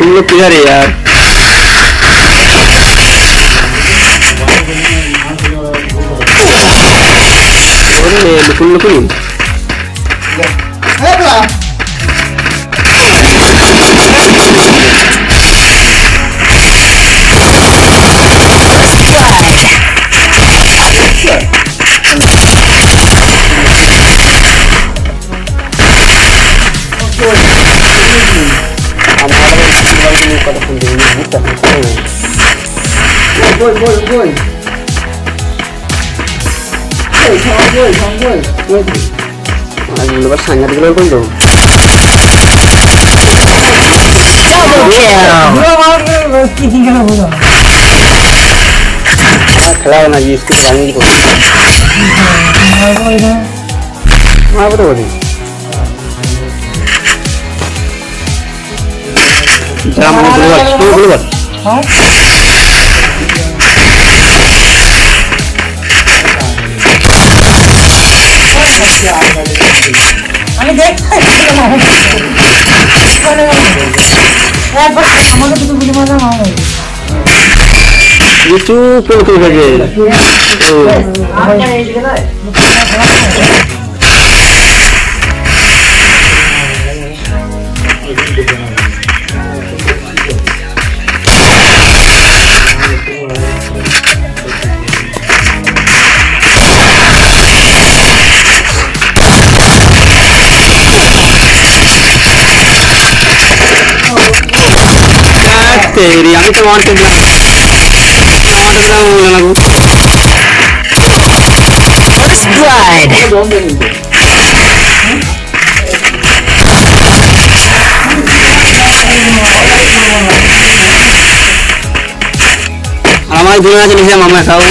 तुम लोग किधर है यार? अरे लुकुन लुकुन Voy. Lepas sangat dulu pun tuh. Double kill. Kalau lagi itu lagi itu. Apa tuh ini? Jangan keluar. আমি দেখতে আমাকে তো গুলি মারা হয় itu foto saja. तेरी अभी तो वांटेड ना First blood. हमारे दुनिया से नहीं मामा खाओ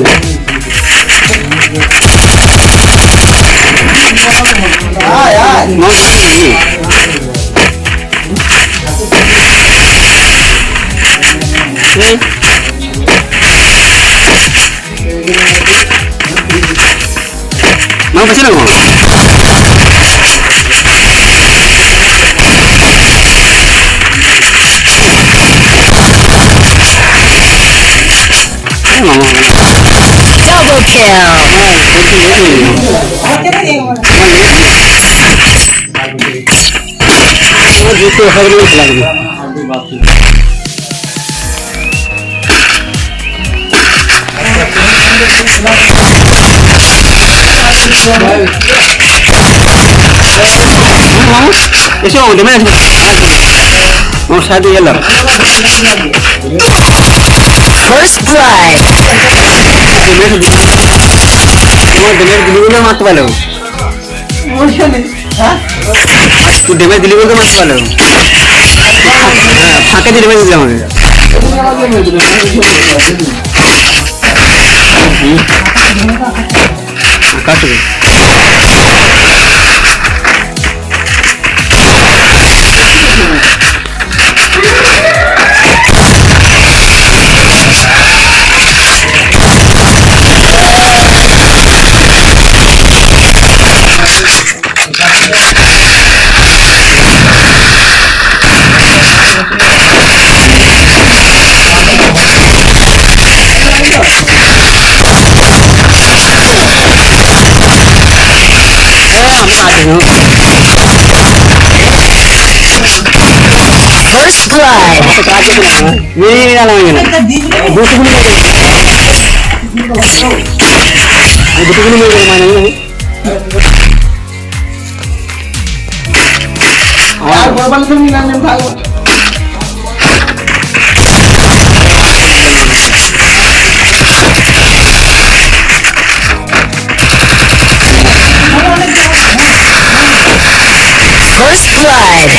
mau pasti nak mau Double kill. itu hari ini lagi eso de mana mau satu ya lah First blood. mau dengar dulu na mat balo tu dengar dulu na mat balo ফাঁকে দিয়ে দেবে আমাকে কাটবে First blood. ini namanya First blood.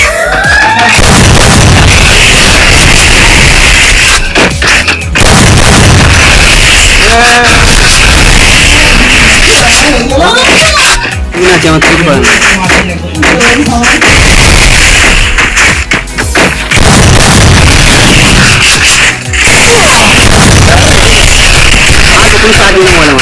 ini jangan terbang aku pun tadi mau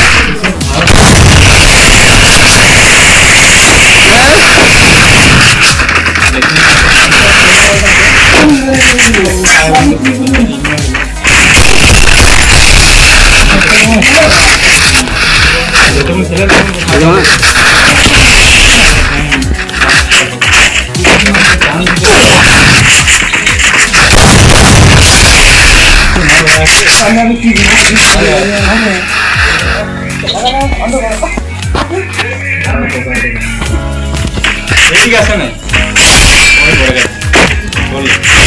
আমি কি বলি তুমি ছেলে না আমি কি বলি ঠিক আছে না ওই বড় গেছে বল